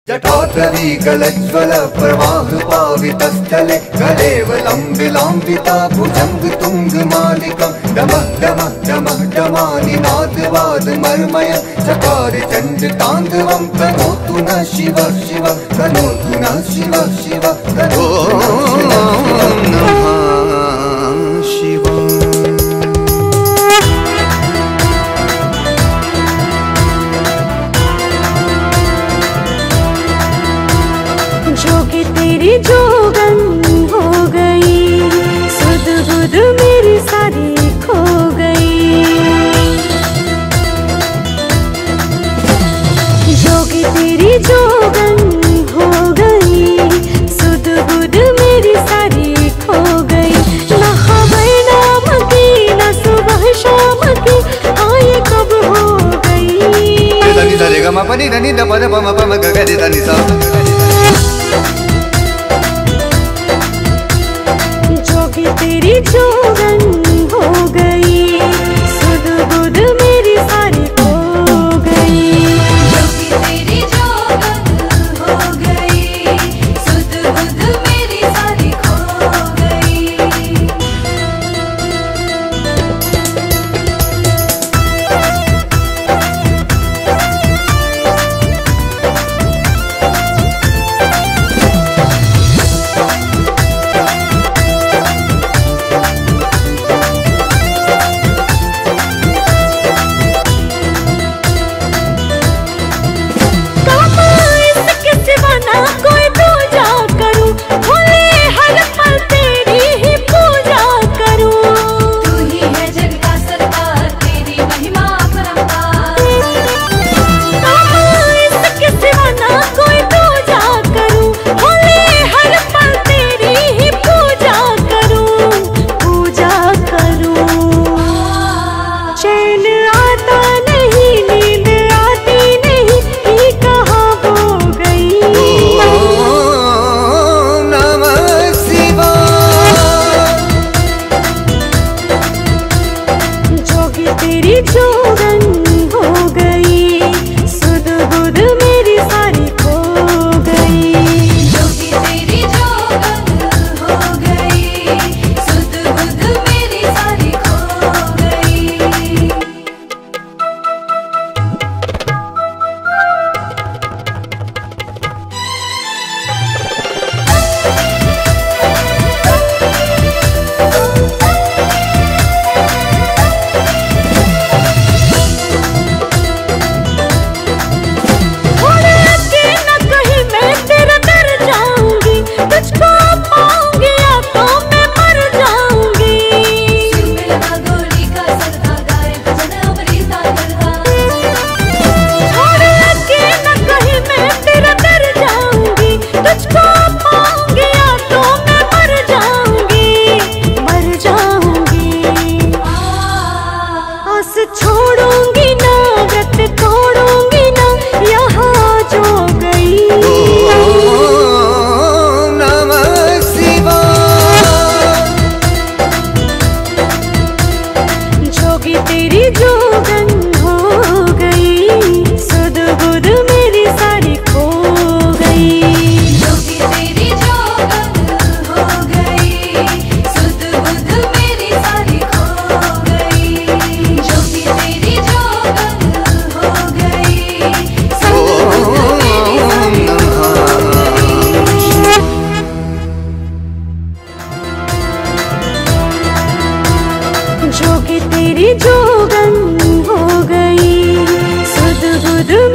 जटाटवीगलज्ज्वल प्रवाह पावितस्थले गलेवलम्बिलाम्बिता भुजङ्ग तुङ्गमालिका डमः डमः डमः डमानिनादवाद मर्मय चकार चण्डताण्डवं करोतु नः शिवः शिवः करोतु नः शिवः शिवः करोतु नः शिवः। जोगी तेरी जोगन हो गई, सुध बुध मेरी सारी खो गई। जोगी तेरी जोगन हो गई, सुध बुध मेरी सारी खो गई। न खबर नाम की न सुबह शाम की, आए कब हो गई। धनी धरे ग म पनि धनी द पद प म प म ग ग रे धनी सा। जोगी तेरी जोगन हो गई, सुध बुध मेरी सारी खो गई। जोगी तेरी जोगन हो गई, सुध बुध मेरी सारी खो गई। तेरी जोगन हो गई, सुध बुध मेरी सारी खो गई। जोगी तेरी जोगन हो गई, सुध बुध मेरी सारी खो गई। छोड़ूंगी ना व्रत तोड़ूंगी ना, यहाँ जो गई। ओम नमः शिवाय। जोगी तेरी जोगन हो गई, सुध बुध मेरी सारी खो गई। जोगी तेरी जोगन हो गई, सुध बुध मेरी सारी खो गई। जोगी तेरी जोगन हो गई, सुध बुध मेरी सारी जोगी तेरी जोगन हो गई, सुध बुध